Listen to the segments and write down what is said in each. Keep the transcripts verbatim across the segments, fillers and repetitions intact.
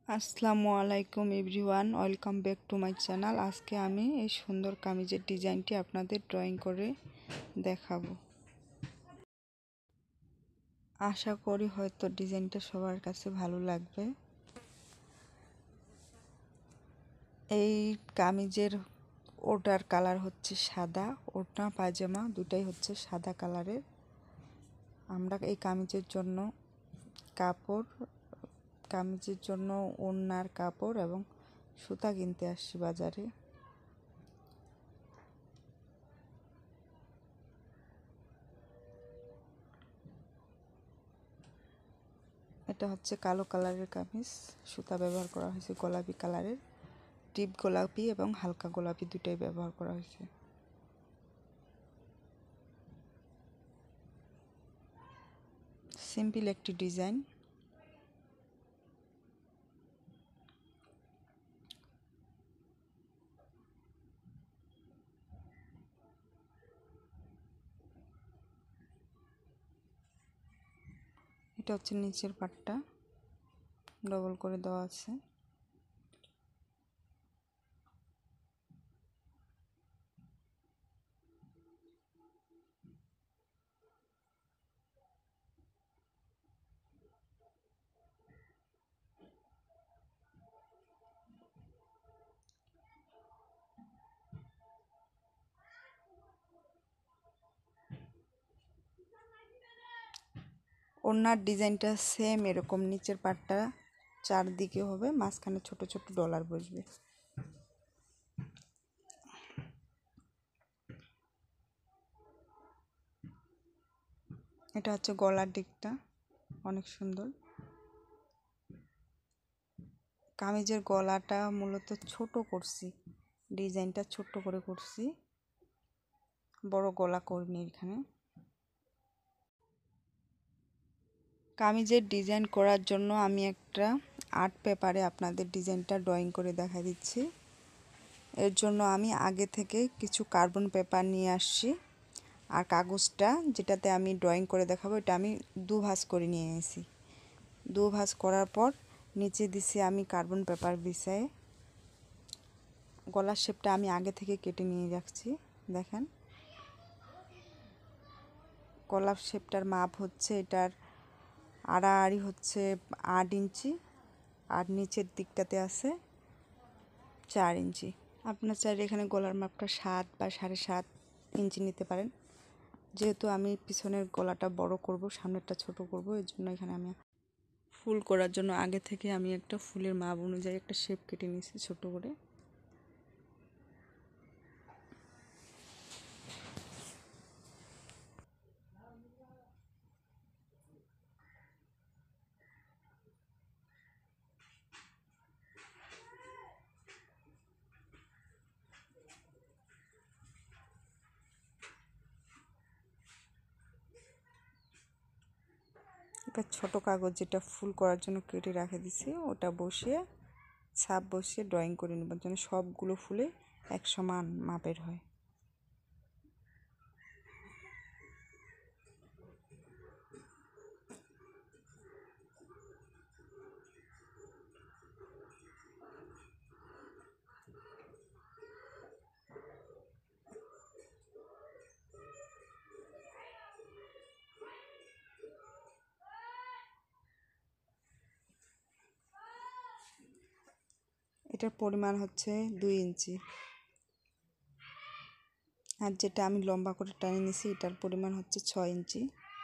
আসসালামু আলাইকুম everyone, welcome back to my channel. আজকে আমি এই সুন্দর কামিজের ডিজাইনটি আপনাদের ড্রয়িং করে দেখাবো। আশা করি হয়তো ডিজাইনটা সবার কাছে ভালো লাগবে। এই কামিজের ওটার কালার হচ্ছে সাদা, ওড়না পায়জামা দুটাই হচ্ছে সাদা কালারের। আমরা এই কামিজের জন্য কাপড় কামিজের জন্য ওড়নার কাপড় এবং সুতা কিনতে আসছি বাজারে। এটা হচ্ছে কালো কালারের কামিজ, সুতা ব্যবহার করা হয়েছে গোলাপি কালারের, ডিপ গোলাপি এবং হালকা গোলাপি দুটাই ব্যবহার করা হয়েছে। সিম্পল একটি ডিজাইন। এটা হচ্ছে নিচের পাটটা, ডবল করে দেওয়া আছে। ওড়নার ডিজাইনটা সেম এরকম, নিচের পাটটা চারদিকে হবে, মাঝখানে ছোট ছোট ডলার বসবে। এটা হচ্ছে গলার দিকটা, অনেক সুন্দর। কামিজের গলাটা মূলত ছোট করছি, ডিজাইনটা ছোট করে করছি, বড় গলা করিনি এখানে। কামিজের ডিজাইন করার জন্য আমি একটা আর্ট পেপারে আপনাদের ডিজাইনটা ড্রয়িং করে দেখা দিচ্ছি। এর জন্য আমি আগে থেকে কিছু কার্বন পেপার নিয়ে আসছি, আর কাগজটা যেটাতে আমি ড্রয়িং করে দেখাবো এটা আমি দু ভাঁজ করে নিয়ে এসেছি। দু ভাঁজ করার পর নিচে দিছি আমি কার্বন পেপার বিছায়ে। গলার শেপটা আমি আগে থেকে কেটে নিয়ে রাখছি। দেখেন গলার শেপটার মাপ হচ্ছে, এটার আড়াআড়ি হচ্ছে আট ইঞ্চি, আর নিচের দিকটাতে আছে চার ইঞ্চি। আপনার চাইলে এখানে গলার মাপটা সাত বা সাড়ে সাত ইঞ্চি নিতে পারেন। যেহেতু আমি পিছনের গলাটা বড় করব, সামনেরটা ছোট করব, এর জন্য এখানে আমি ফুল করার জন্য আগে থেকে আমি একটা ফুলের মাপ অনুযায়ী একটা শেপ কেটে নিয়েছি ছোট করে। একটা ছোট কাগজ যেটা ফুল করার জন্য কেটে রেখে দিছি, ওটা বসিয়ে ছাপ বসিয়ে ড্রয়িং করে নেব যেন সবগুলো ফুলে এক সমান মাপের হয়। এটার পরিমাণ হচ্ছে দুই ইঞ্চি, আর যেটা আমি লম্বা করে টানিয়ে নিয়েছি এটার পরিমাণ হচ্ছে ছয় ইঞ্চি।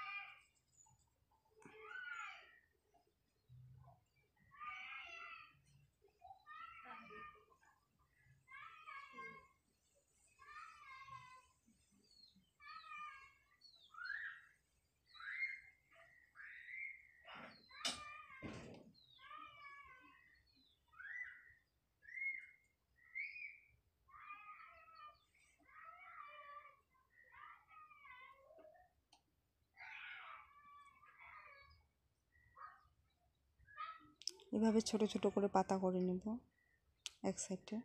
এভাবে ছোট ছোট করে পাতা করে নেব এক সাইডে।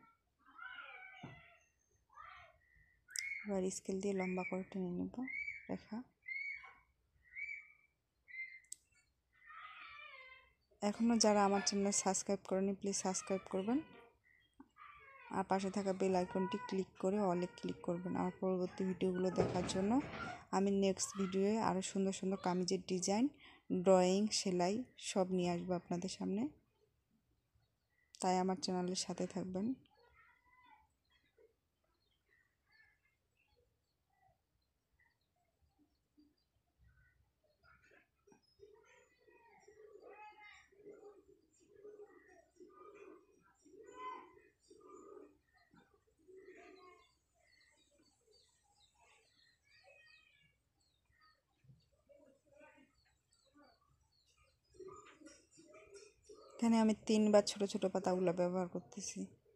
এবার স্কেল দিয়ে লম্বা করে টেনে নেব রেখা। এখনও যারা আমার চ্যানেল সাবস্ক্রাইব করেনি প্লিজ সাবস্ক্রাইব করবেন, আর পাশে থাকা বেল আইকনটি ক্লিক করে অলে ক্লিক করবেন আমার পরবর্তী ভিডিওগুলো দেখার জন্য। আমি নেক্সট ভিডিওয়ে আরও সুন্দর সুন্দর কামিজের ডিজাইন, ড্রয়িং, সেলাই সব নিয়ে আসবো আপনাদের সামনে, তাই আমার চ্যানেলের সাথে থাকবেন। এখানে আমি তিনবার ছোট ছোট পাতাগুলো ব্যবহার করতেছি।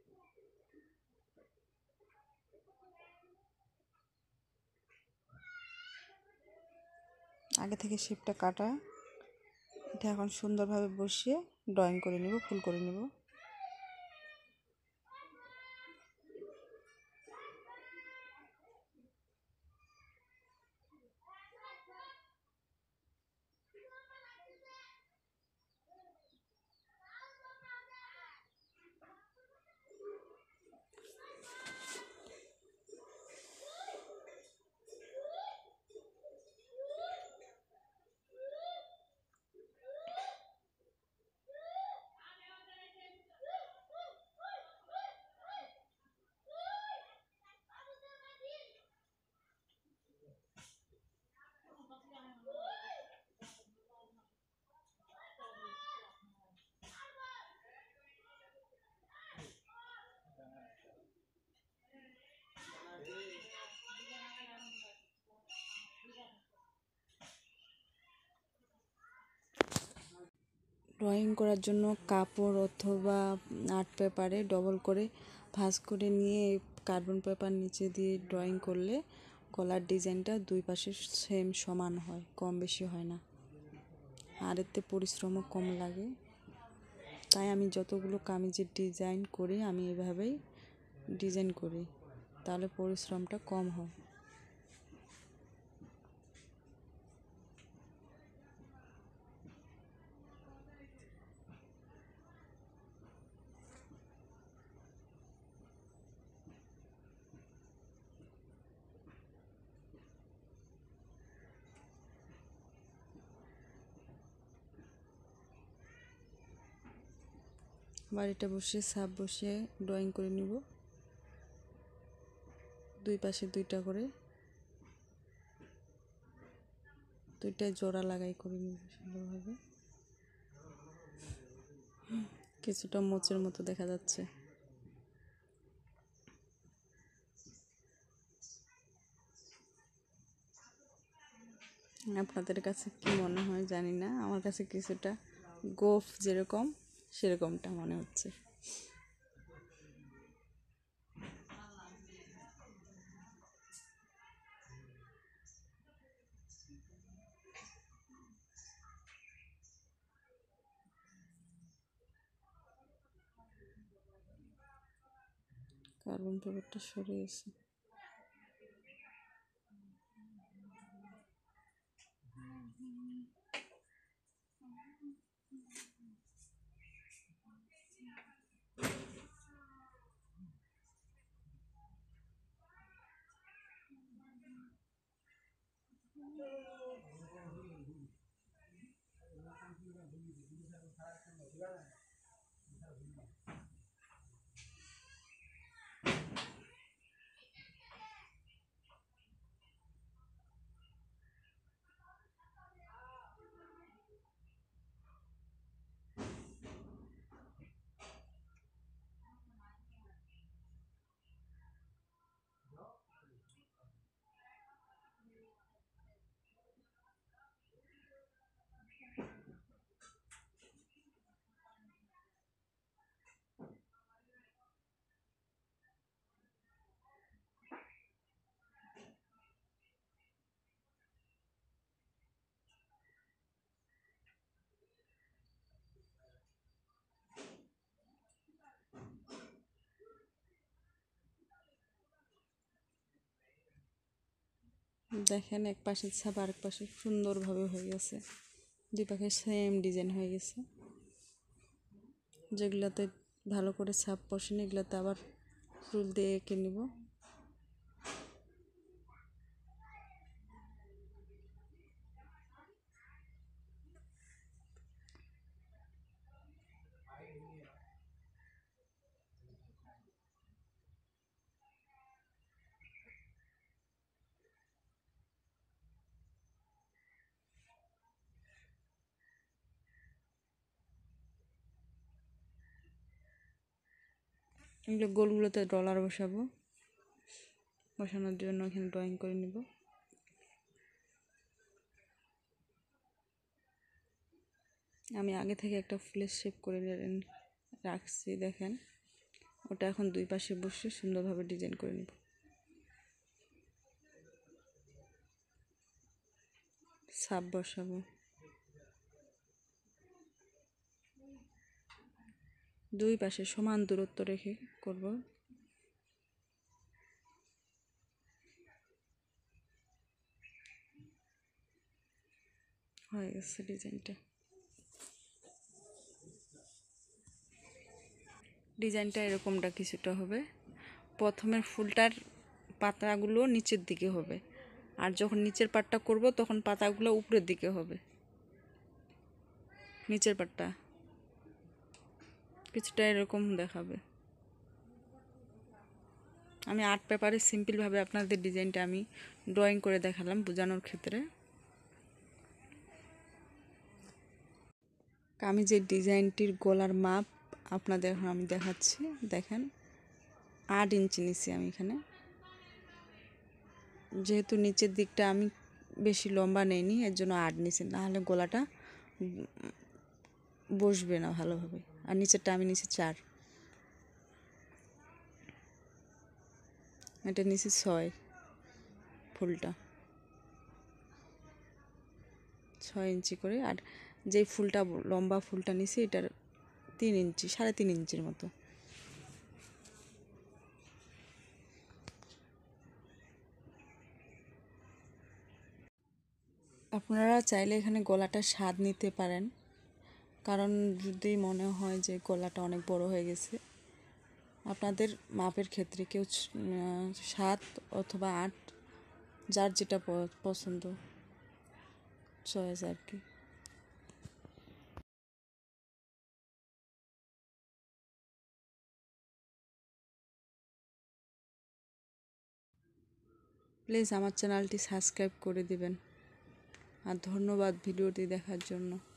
আগে থেকে শেপটা কাটা, এটা এখন সুন্দরভাবে বসিয়ে ড্রয়িং করে নিব, ফুল করে নিব। ড্রয়িং করার জন্য কাপড় অথবা আর্ট পেপারে ডবল করে ভাঁজ করে নিয়ে কার্বন পেপার নিচে দিয়ে ড্রয়িং করলে গলার ডিজাইনটা দুই পাশে সেম সমান হয়, কম বেশি হয় না, আর এতে পরিশ্রমও কম লাগে। তাই আমি যতগুলো কামিজের ডিজাইন করি আমি এভাবেই ডিজাইন করি, তাহলে পরিশ্রমটা কম হয়। বাড়িটা বসিয়ে সাপ বসিয়ে ড্রয়িং করে নিব, দুই পাশে দুইটা করে, দুইটায় জোড়া লাগাই করে নিব সুন্দরভাবে। কিছুটা মোচের মতো দেখা যাচ্ছে। আপনাদের কাছে কি মনে হয় জানি না, আমার কাছে কিছুটা গোফ যেরকম সেরকমটা মনে হচ্ছে। কার্বন পেপারটা সরে গেছে। দেখেন এক পাশের ছাপ আরেক পাশে সুন্দরভাবে হয়ে গেছে, দুই পাশে সেম ডিজাইন হয়ে গেছে। যেগুলোতে ভালো করে ছাপ বসেনি এগুলোতে আবার রুল দিয়ে এঁকে নিব। এগুলো গোলগুলোতে ডলার বসাবো, বসানোর জন্য এখানে ড্রয়িং করে নিব। আমি আগে থেকে একটা ফুলের শেপ করে রাখছি, দেখেন ওটা এখন দুই পাশে বসে সুন্দরভাবে ডিজাইন করে নিব। ছাপ বসাবো, দুই পাশে সমান দূরত্ব রেখে করব। হয়ে গেছে ডিজাইনটা। ডিজাইনটা এরকমটা কিছুটা হবে। প্রথমের ফুলটার পাতাগুলো নিচের দিকে হবে, আর যখন নিচের পাটটা করব তখন পাতাগুলো উপরের দিকে হবে। নিচের পাটটা কিছুটা এরকম দেখাবে। আমি আর্ট পেপারে সিম্পলভাবে আপনাদের ডিজাইনটা আমি ড্রয়িং করে দেখালাম বোঝানোর ক্ষেত্রে। আমি যে ডিজাইনটির গলার মাপ আপনাদের এখন আমি দেখাচ্ছি, দেখেন আট ইঞ্চি নিছি আমি এখানে। যেহেতু নিচের দিকটা আমি বেশি লম্বা নেইনি এর জন্য আট নিছি, নাহলে গলাটা বসবে না ভালোভাবে। আর নিচেরটা আমি নিছি চার, এটা নিচে ছয়, ফুলটা ছয় ইঞ্চি করে। আর যেই ফুলটা লম্বা ফুলটা নিছি এটার তিন ইঞ্চি, সাড়ে তিন ইঞ্চির মতো। আপনারা চাইলে এখানে গলাটা স্বাদ নিতে পারেন, কারণ যদি মনে হয় যে গলাটা অনেক বড় হয়ে গেছে, আপনাদের মাপের ক্ষেত্রে কেউ সাত অথবা আট, যার যেটা পছন্দ চয়েস আর কি। প্লিজ আমার চ্যানেলটি সাবস্ক্রাইব করে দিবেন, আর ধন্যবাদ ভিডিওটি দেখার জন্য।